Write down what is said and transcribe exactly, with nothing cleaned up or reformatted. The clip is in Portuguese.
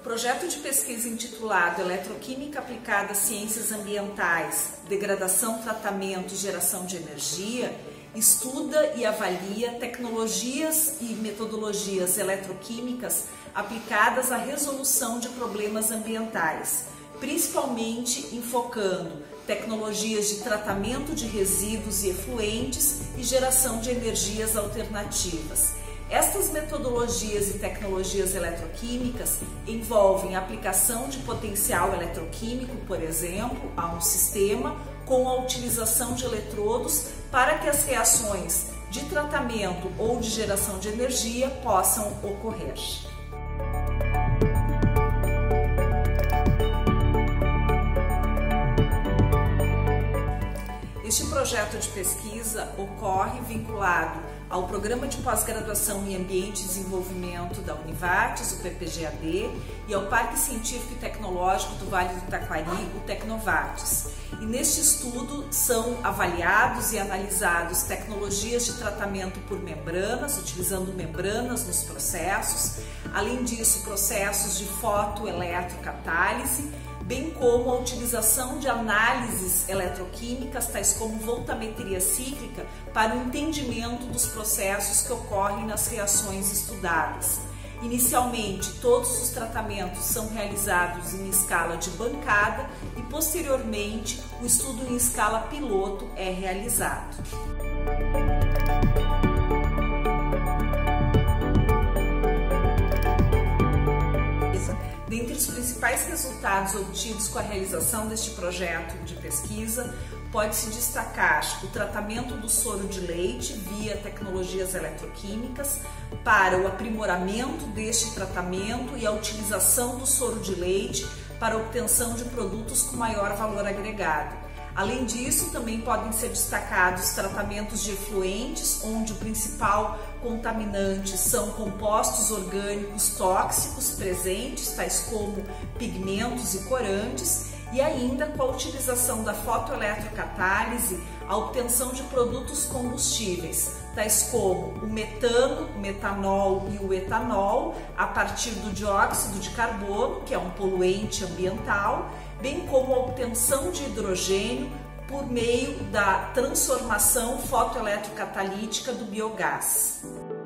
projeto de pesquisa intitulado Eletroquímica aplicada a ciências ambientais, degradação, tratamento e geração de energia, estuda e avalia tecnologias e metodologias eletroquímicas aplicadas à resolução de problemas ambientais, principalmente enfocando tecnologias de tratamento de resíduos e efluentes e geração de energias alternativas. Estas metodologias e tecnologias eletroquímicas envolvem a aplicação de potencial eletroquímico, por exemplo, a um sistema com a utilização de eletrodos para que as reações de tratamento ou de geração de energia possam ocorrer. Este projeto de pesquisa ocorre vinculado ao Programa de Pós-Graduação em Ambiente e Desenvolvimento da Univates, o P P G A D, e ao Parque Científico e Tecnológico do Vale do Taquari, o Tecnovates. E neste estudo são avaliados e analisados tecnologias de tratamento por membranas, utilizando membranas nos processos, além disso processos de fotoeletrocatálise, bem como a utilização de análises eletroquímicas, tais como voltametria cíclica, para o entendimento dos processos que ocorrem nas reações estudadas. Inicialmente, todos os tratamentos são realizados em escala de bancada e, posteriormente, o estudo em escala piloto é realizado. Dentre os principais resultados obtidos com a realização deste projeto de pesquisa, pode-se destacar o tratamento do soro de leite via tecnologias eletroquímicas para o aprimoramento deste tratamento e a utilização do soro de leite para a obtenção de produtos com maior valor agregado. Além disso, também podem ser destacados tratamentos de efluentes, onde o principal contaminante são compostos orgânicos tóxicos presentes, tais como pigmentos e corantes, e ainda com a utilização da fotoeletrocatálise, a obtenção de produtos combustíveis, tais como o metano, o metanol e o etanol, a partir do dióxido de carbono, que é um poluente ambiental, bem como a obtenção de hidrogênio por meio da transformação fotoeletrocatalítica do biogás.